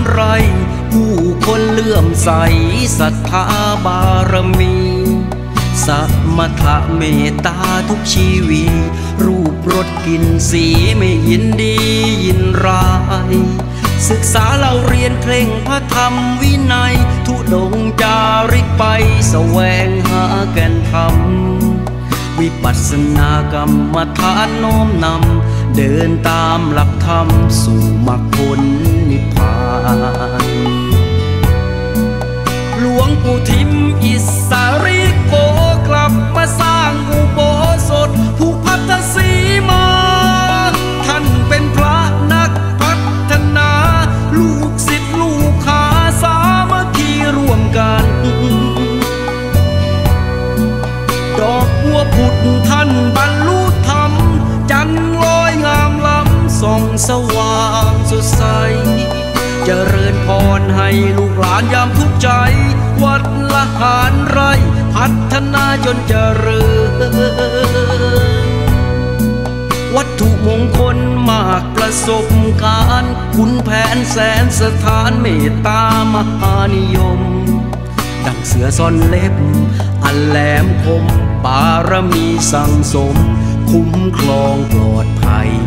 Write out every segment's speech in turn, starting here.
ไรผู้คนเลื่อมใสศรัทธาบารมีสัมมาทะเมตตาทุกชีวีรูปรสกลิ่นสีไม่ยินดียินร้ายศึกษาเราเรียนเคร่งพระธรรมวินัยทุดงจาริกไปแสวงหาแก่นธรรมวิปัสสนากรรมฐานน้อมนำเดินตามหลักธรรมสู่มรรคผลนิพพานหลวงปู่ทิมอิสริโกกลับมาสร้างอุโบสถผู้พัฒสีมาท่านเป็นพระนักพัฒนาลูกศิษย์ลูกหาสามัคคีร่วมกันดอกบัวผุดท่านบรรลุธรรมจันทร์ลอยงามล้ำส่องสว่างสดใสเจริญพรให้ลูกหลานยามทุกใจวัดละหารไรพัฒนาจนเจริญวัตถุมงคลมากประสบการณ์คุณแผนแสนสถานเมตตามหานิยมดังเสือซ่อนเล็บอันแหลมคมบารมีสั่งสมคุ้มครองปลอดภัย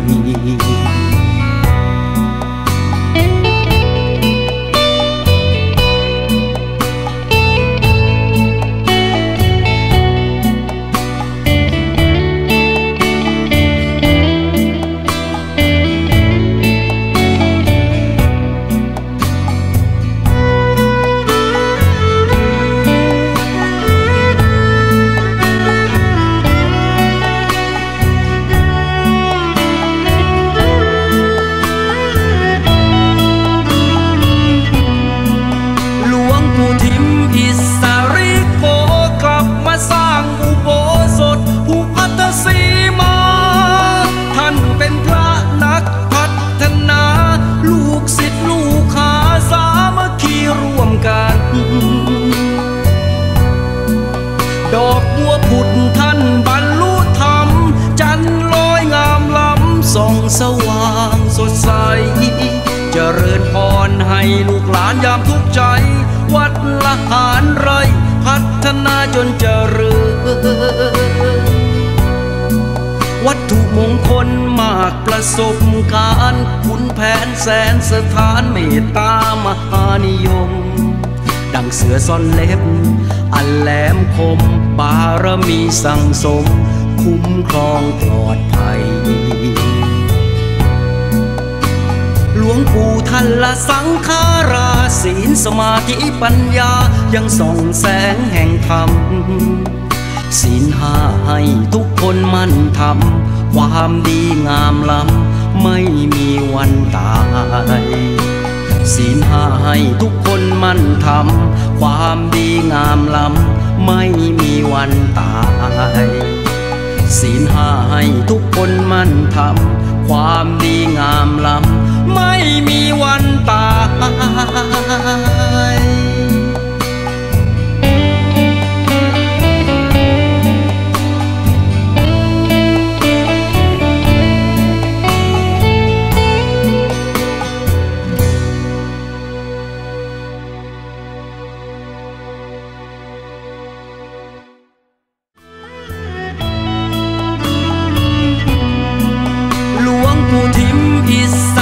ดอกบัวผุดท่านบรรลุธรรมจันทร์ลอยงามล้ำส่องสว่างสดใสเจริญพรให้ลูกหลานยามทุกใจวัดละหารไรพัฒนาจนเจริญวัตถุมงคลมากประสบการณ์คุณแผนแสนสถานเมตตามหานิยมดังเสือซ่อนเล็บอันแหลมคมบารมีสั่งสมคุ้มครองปลอดภัยหลวงปู่ท่านละสังขาราศีลสมาธิปัญญายังส่องแสงแห่งธรรมศีลห้าให้ทุกคนมั่นทำความดีงามล้ำไม่มีวันตายศีลห้าให้ทุกคนมั่นทำความดีงามล้ำไม่มีวันตายศีลห้าให้ทุกคนมั่นทำความดีงามล้ำไม่มีวันตายปู่ทิมอิส